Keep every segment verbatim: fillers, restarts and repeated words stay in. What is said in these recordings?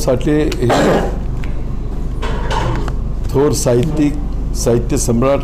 साठे हे थोर साहित्यिक, साहित्य सम्राट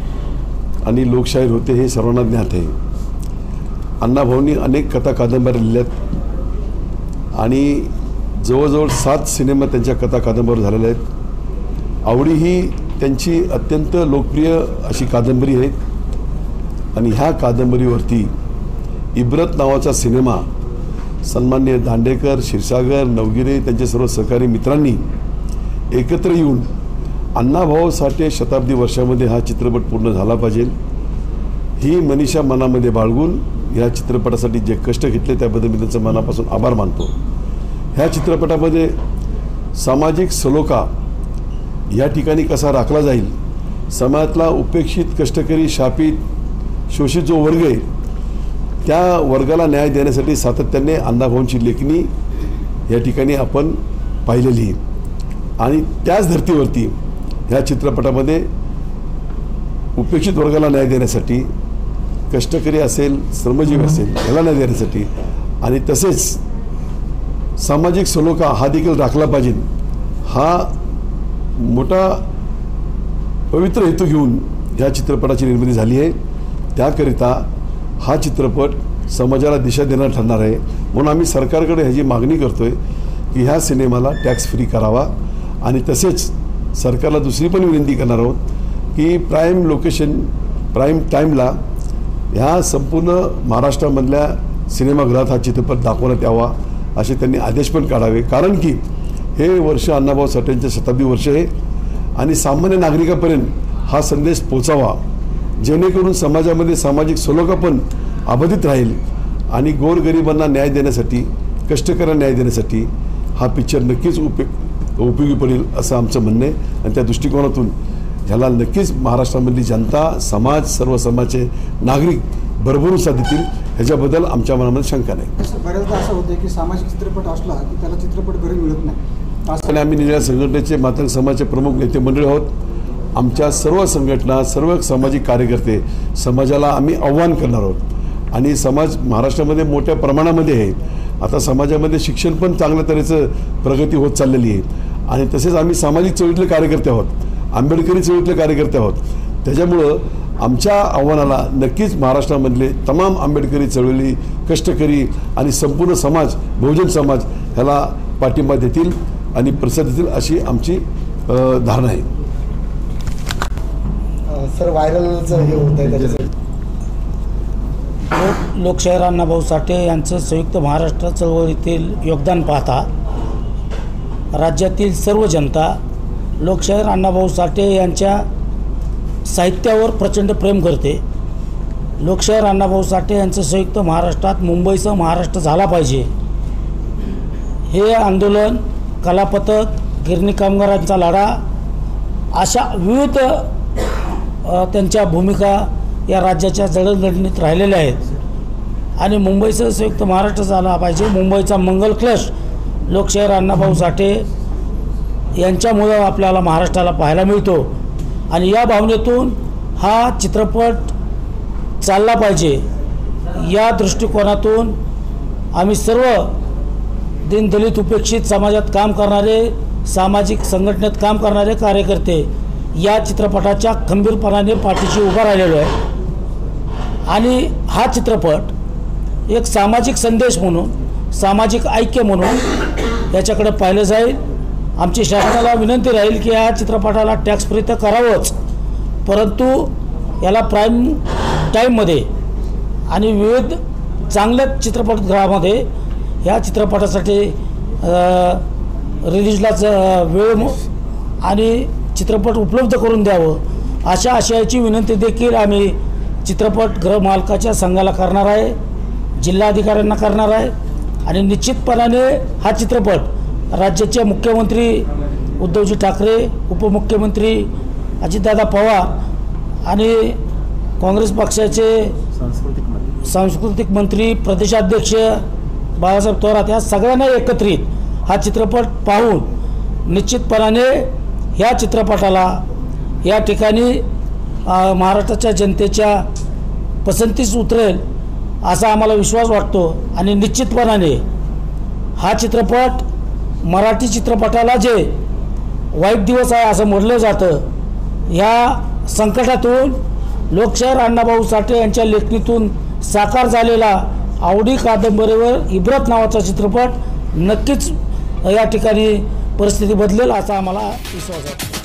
आणि लोकशाहीर होते हे सर्वांना ज्ञात आहे. अण्णाभाऊंनी अनेक कथा कादंबऱ्या लिहिल्यात आणि जवळजवळ सात सिनेमा त्यांच्या कथा कादंबऱ्या झालेल्या आहेत. आवडी ही त्यांची अत्यंत लोकप्रिय अशी कादंबरी आहे आणि ह्या कादंबरीवरती इब्रत नावाचा सिनेमा सन्माननीय दांडेकर, क्षीरसागर, नवगिरे त्यांचे सर्व सहकारी मित्रांनी एकत्र येऊन अण्णाभाऊ साठे शताब्दी वर्षामध्ये हा चित्रपट पूर्ण झाला पाहिजे ही मनीषा मनामध्ये बाळगून ह्या चित्रपटासाठी जे कष्ट घेतले त्याबद्दल मी त्यांचं मनापासून आभार मानतो. ह्या चित्रपटामध्ये सामाजिक सलोखा या ठिकाणी कसा राखला जाईल, समाजातला उपेक्षित, कष्टकरी, शापित, शोषित जो वर्ग आहे त्या वर्गाला न्याय देण्यासाठी सातत्याने अण्णाभाऊंची लेखणी या ठिकाणी आपण पाहिलेली आणि त्याच धर्तीवरती ह्या चित्रपटामध्ये उपेक्षित वर्गाला न्याय देण्यासाठी, कष्टकरी असेल, श्रमजीवी असेल याला न्याय देण्यासाठी आणि तसेच सामाजिक सलोखा हा देखील राखला पाहिजे हा मोठा पवित्र हेतू घेऊन ह्या चित्रपटाची निर्मिती झाली आहे. त्याकरिता हा चित्रपट समाजाला दिशा देणार ठरणार आहे. म्हणून आम्ही सरकारकडे ह्याची मागणी करतो आहे की ह्या सिनेमाला टॅक्स फ्री करावा आणि तसेच सरकारला दुसरी पण विनंती करणार आहोत की प्राईम लोकेशन, प्राईम टाईमला ह्या संपूर्ण महाराष्ट्रामधल्या सिनेमागृहात हा चित्रपट दाखवण्यात यावा असे त्यांनी आदेश पण काढावे. कारण की हे वर्ष अण्णाभाऊ साठेंचे शताब्दी वर्ष आहे आणि सामान्य नागरिकापर्यंत हा संदेश पोचावा जेणेकरून समाजामध्ये सामाजिक सलोखा पण अबाधित राहील आणि गोरगरिबांना न्याय देण्यासाठी, कष्टकऱ्यांना न्याय देण्यासाठी हा पिक्चर नक्कीच उपयोग उपयोगी पडेल असं आमचं म्हणणं आहे. आणि त्या दृष्टिकोनातून ह्याला नक्कीच महाराष्ट्रामधली जनता, समाज, सर्व समाजाचे नागरिक भरभरून साथ देतील ह्याच्याबद्दल आमच्या मनामध्ये शंका नाही. बऱ्याचदा असं होतं की सामाजिक चित्रपट असला की त्याला चित्रपट घरी मिळत नाही. आणि आम्ही निळ्या संघटनेचे मातंग समाजाचे प्रमुख नेते मंडळी आहोत. आमच्या सर्व संघटना, सर्व सामाजिक कार्यकर्ते समाजाला आम्ही आव्हान करणार आहोत आणि समाज महाराष्ट्रामध्ये मोठ्या प्रमाणामध्ये आहे. आता समाजामध्ये शिक्षण पण चांगल्या तऱ्हेचं प्रगती होत चाललेली आहे आणि तसेच आम्ही सामाजिक चळवळीतले कार्यकर्ते आहोत, आंबेडकरी चळवळीतले कार्यकर्ते आहोत. त्याच्यामुळं आमच्या आव्हानाला नक्कीच महाराष्ट्रामधले तमाम आंबेडकरी चळवळी, कष्टकरी आणि संपूर्ण समाज, बहुजन समाज ह्याला पाठिंबा देतील आणि प्रतिसाद देतील अशी आमची धारणा आहे. सर व्हायरलचं हे होत आहे त्याच्यासाठी लोकशाहीर अण्णाभाऊ साठे यांचं संयुक्त महाराष्ट्र चळवळीतील योगदान पाहता राज्यातील सर्व जनता लोकशाहीर अण्णाभाऊ साठे यांच्या साहित्यावर प्रचंड प्रेम करते. लोकशाहीर अण्णाभाऊ साठे यांचं संयुक्त महाराष्ट्रात मुंबईसह महाराष्ट्र झाला पाहिजे हे आंदोलन, कलापथक, गिरणी कामगारांचा लढा अशा विविध त्यांच्या भूमिका या राज्याच्या जडणघडणीत राहिलेल्या आहेत आणि मुंबईसह संयुक्त महाराष्ट्र झाला पाहिजे. मुंबईचा मंगल क्लश लोकशाहीर अण्णाभाऊ साठे यांच्यामुळं आपल्याला महाराष्ट्राला पाहायला मिळतो आणि या भावनेतून हा चित्रपट चालला पाहिजे या दृष्टिकोनातून आम्ही सर्व दीनदलित, उपेक्षित समाजात काम करणारे, सामाजिक संघटनेत काम करणारे कार्यकर्ते या चित्रपटाच्या खंबीरपणाने पाठीशी उभा राहिलेलो आहे आणि हा चित्रपट एक सामाजिक संदेश म्हणून, सामाजिक ऐक्य म्हणून याच्याकडे पाहिलं जाईल. आमची शासनाला विनंती राहील की या चित्रपटाला टॅक्स फ्री तर करावंच, परंतु याला प्राईम टाईममध्ये आणि विविध चांगल्या चित्रपटगृहामध्ये ह्या चित्रपटासाठी रिलीजलाच वेळ आणि चित्रपट उपलब्ध करून द्यावं अशा आशयाची विनंती देखील आम्ही चित्रपटगृह मालकाच्या संघाला करणार आहे, जिल्हाधिकाऱ्यांना करणार आहे आणि निश्चितपणाने हा चित्रपट राज्याचे मुख्यमंत्री उद्धवजी ठाकरे, उपमुख्यमंत्री अजितदादा पवार आणि काँग्रेस पक्षाचे सांस्कृतिक मंत्री सांस्कृतिक मंत्री प्रदेशाध्यक्ष बाळासाहेब थोरात या सगळ्यांना एकत्रित हा चित्रपट पाहून निश्चितपणाने ह्या चित्रपटाला या ठिकाणी महाराष्ट्राच्या जनतेच्या पसंतीस उतरेल असा आम्हाला विश्वास वाटतो आणि निश्चितपणाने हा चित्रपट मराठी चित्रपटाला जे वाईट दिवस आहे असं म्हटलं जातं, ह्या संकटातून लोकशाहीर अण्णाभाऊ साठे यांच्या लेखणीतून साकार झालेला आवडी कादंबरीवर इब्रत नावाचा चित्रपट नक्कीच या ठिकाणी परिस्थिती बदलेल असा आम्हाला विश्वास आहे.